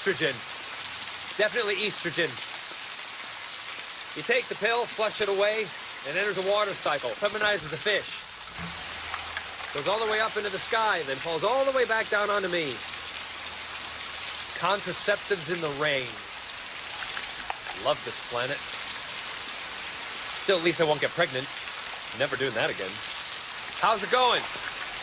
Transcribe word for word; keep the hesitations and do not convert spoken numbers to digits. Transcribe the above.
estrogen. Definitely estrogen. You take the pill, flush it away, and enters a water cycle. Feminizes a fish. Goes all the way up into the sky, and then falls all the way back down onto me. Contraceptives in the rain. Love this planet. Still, at least I won't get pregnant. Never doing that again. How's it going?